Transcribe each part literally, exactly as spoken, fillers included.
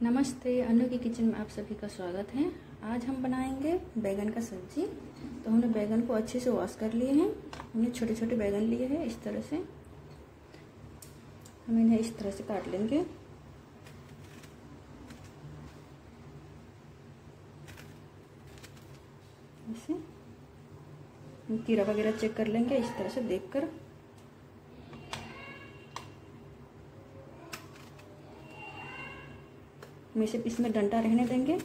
नमस्ते, अनु की किचन में आप सभी का स्वागत है। आज हम बनाएंगे बैगन का सब्जी। तो हमने बैगन को अच्छे से वॉश कर लिए हैं। हमने छोटे छोटे बैगन लिए हैं। इस तरह से हम इन्हें इस तरह से काट लेंगे। ऐसे हम कीड़ा वगैरह चेक कर लेंगे इस तरह से देखकर। हम इसे इसमें डंटा रहने देंगे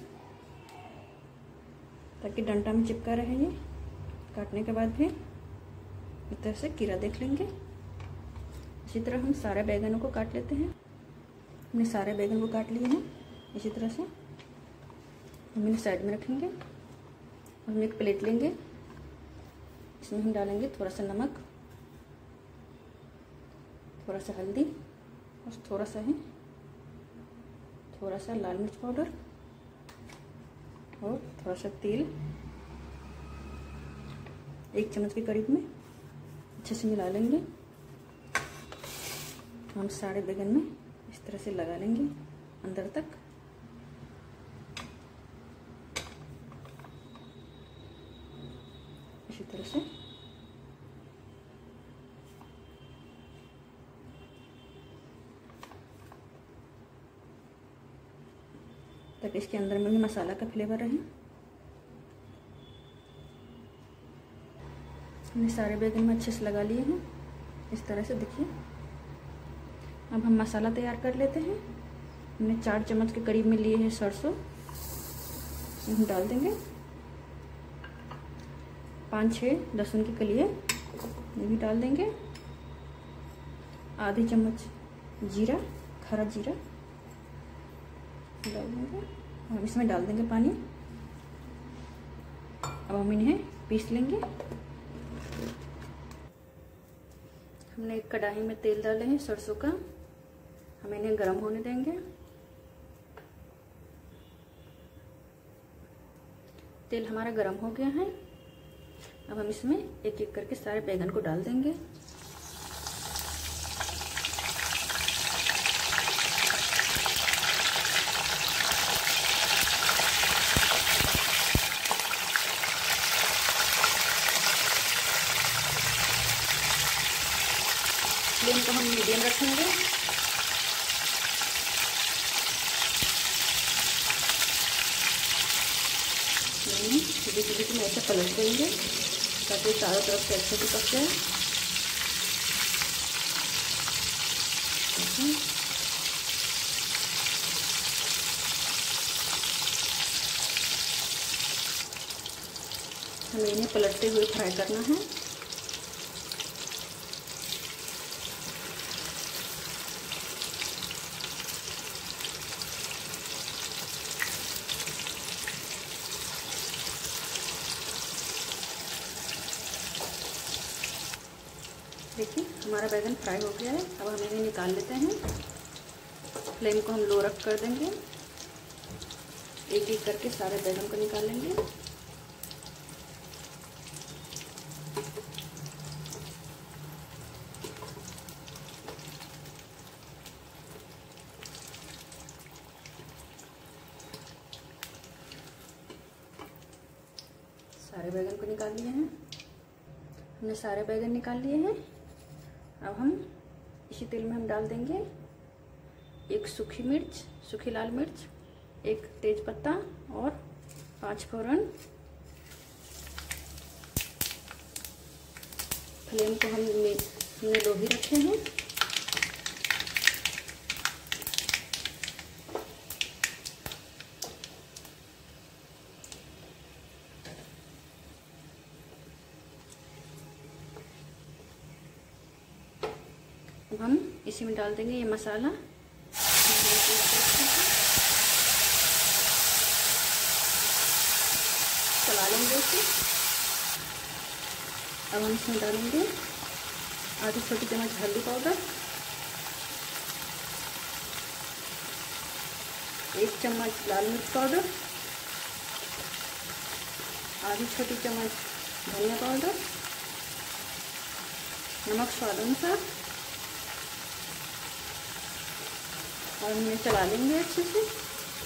ताकि डंटा में चिपका रहे। ये काटने के बाद भी इस तरह से कीड़ा देख लेंगे। इसी तरह हम सारे बैगनों को काट लेते हैं। हमने सारे बैगन को काट लिए हैं। इसी तरह से हम इन्हें साइड में रखेंगे और हम एक प्लेट लेंगे। इसमें हम डालेंगे थोड़ा सा नमक, थोड़ा सा हल्दी और थोड़ा सा है थोड़ा सा लाल मिर्च पाउडर और थोड़ा सा तेल, एक चम्मच के करीब में अच्छे से मिला लेंगे। हम सारे बैगन में इस तरह से लगा लेंगे अंदर तक। इसी तरह से ताकि इसके अंदर में भी मसाला का फ्लेवर रहे। हमने सारे बैगन में अच्छे से लगा लिए हैं इस तरह से, देखिए। अब हम मसाला तैयार कर लेते हैं। हमने चार चम्मच के करीब में लिए हैं सरसों, हम डाल देंगे। पाँच छः लहसुन की कलियाँ ये भी डाल देंगे। आधी चम्मच जीरा, खरा जीरा डाल देंगे। और इसमें डाल देंगे पानी। अब हम इन्हें पीस लेंगे। हमने एक कढ़ाई में तेल डाले हैं सरसों का। हम इन्हें गर्म होने देंगे। तेल हमारा गर्म हो गया है। अब हम इसमें एक एक करके सारे बैगन को डाल देंगे। फ्लेम को हम मीडियम रखेंगे। बीच बीच में ऐसे पलट देंगे ताकि चारों तरफ से अच्छे से पक जाए। हमें इन्हें पलटते हुए फ्राई करना है। देखिए हमारा बैगन फ्राई हो गया है। अब हम इन्हें निकाल लेते हैं। फ्लेम को हम लो रख कर देंगे। एक एक करके सारे बैगन को निकाल लेंगे। सारे बैगन को निकाल लिए हैं। हमने सारे बैगन निकाल लिए हैं। अब हम इसी तेल में हम डाल देंगे एक सूखी मिर्च, सूखी लाल मिर्च, एक तेज पत्ता और पांच फोरन। फ्लेम को हम हमने लो ही रखे हैं। अब हम इसी में डाल देंगे ये मसाला। चला लेंगे इसे। अब हम इसमें डालेंगे आधी छोटी चम्मच हल्दी पाउडर, एक चम्मच लाल मिर्च पाउडर, आधी छोटी चम्मच धनिया पाउडर, नमक स्वाद अनुसार और इन्हें चला लेंगे अच्छे से।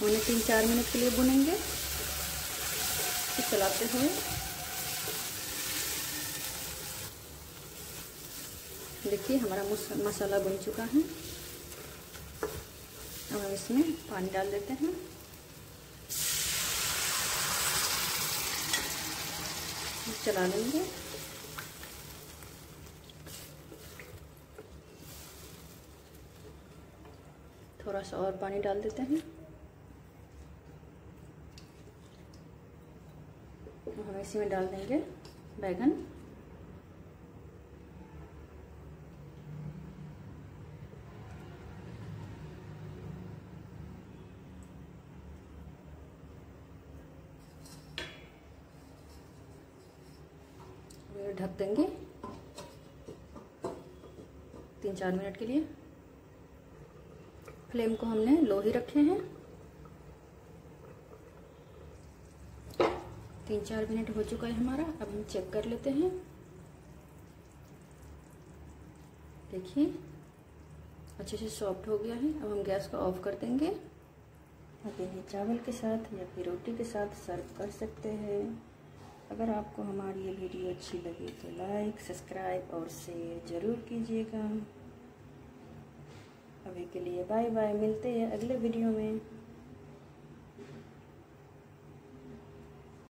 उन्हें तीन चार मिनट के लिए भुनेंगे चलाते हुए। देखिए हमारा मसाला भुन चुका है। अब हम इसमें पानी डाल देते हैं। चला लेंगे। थोड़ा सा और पानी डाल देते हैं। हम इसी में डाल देंगे बैगन। ढक देंगे तीन चार मिनट के लिए। फ्लेम को हमने लो ही रखे हैं। तीन चार मिनट हो चुका है हमारा। अब हम चेक कर लेते हैं। देखिए अच्छे से सॉफ्ट हो गया है। अब हम गैस को ऑफ कर देंगे। अब इन्हें चावल के साथ या फिर रोटी के साथ सर्व कर सकते हैं। अगर आपको हमारी ये वीडियो अच्छी लगी तो लाइक, सब्सक्राइब और शेयर ज़रूर कीजिएगा। अभी के लिए बाय बाय, मिलते हैं अगले वीडियो में।